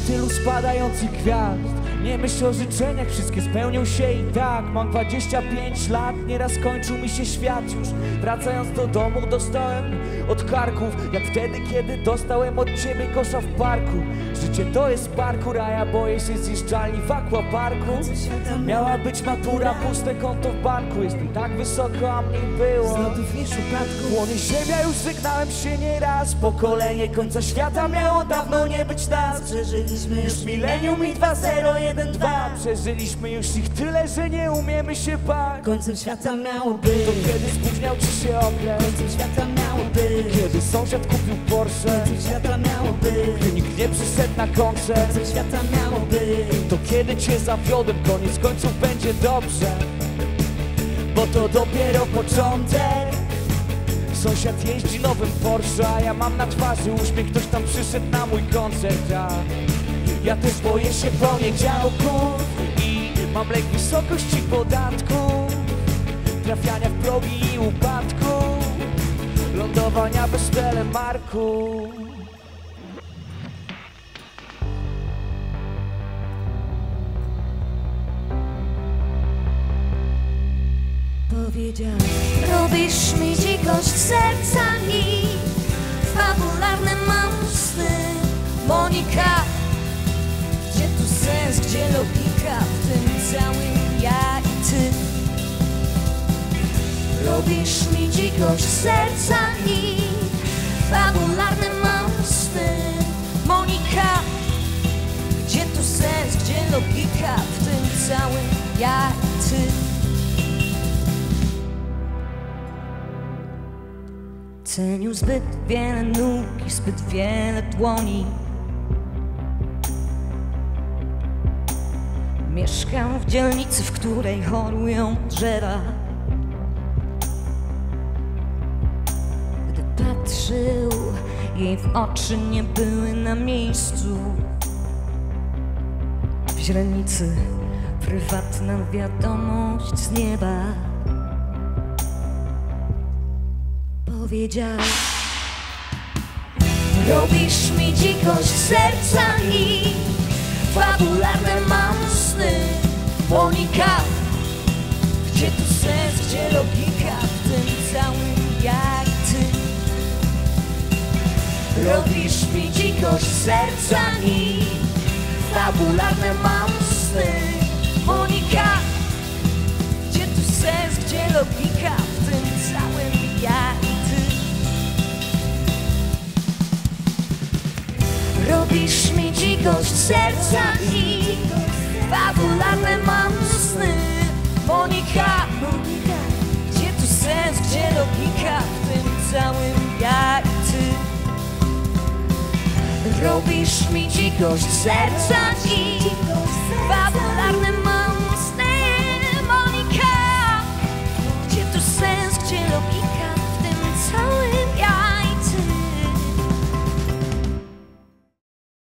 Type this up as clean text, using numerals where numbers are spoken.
tylu spadających gwiazd. Nie myśl o życzeniach, wszystkie spełnią się i tak. Mam 25 lat, nieraz kończył mi się świat już. Wracając do domu dostałem od karków, jak wtedy, kiedy dostałem od ciebie kosza w parku. Życie to jest parkour, a ja boję się zjeżdżalni w aquaparku. Miała być matura, puste konto w banku. Jestem tak wysoko, a mnie było zlotów niż upadku. Płonie ziemia, już żegnałem się nieraz. Pokolenie końca świata miało dawno nie być nas. Przeżyliśmy Już milenium i 2012. Przeżyliśmy już ich tyle, że nie umiemy się bać. Końcem świata miało być. To kiedy spóźniał ci się okres? Końcem świata miało być. Kiedy sąsiad kupił Porsche? Końcem świata miało być. Gdy nikt nie przyszedł na koncert? Końcem świata miało być. To kiedy cię zawiodłem? Koniec końców będzie dobrze, bo to dopiero początek. Sąsiad jeździ nowym Porsche, a ja mam na twarzy uśmiech. Ktoś tam przyszedł na mój koncert, a ja też boję się poniedziałków i mam lęk wysokości podatków, trafiania w progi i upadku, lądowania bez telemarku. Powiedział: Robisz mi dzikość serca i fabularne mam sny. Monika, gdzie tu sens, gdzie logika w tym całym ja i ty? Robisz mi dzikość serca i fabularne mam sny. Monika, gdzie tu sens, gdzie logika w tym całym ja i ty? Cenił zbyt wiele nóg i zbyt wiele dłoni. Mieszkam w dzielnicy, w której chorują drzewa. Gdy patrzył jej w oczy, nie były na miejscu. W źrenicy prywatna wiadomość z nieba. Powiedział: robisz mi dzikość serca i fabularne mam sny. Monika, gdzie tu sens, gdzie logika w tym całym ja i ty? Robisz mi dzikość serca i fabularne mam sny. Monika, gdzie tu sens, gdzie logika w tym całym ja i ty? Robisz mi dzikość serca i fabularne mam sny. Monika, gdzie tu sens, gdzie logika w tym całym ja i ty? Robisz mi dzikość serca i fabularne mam sny.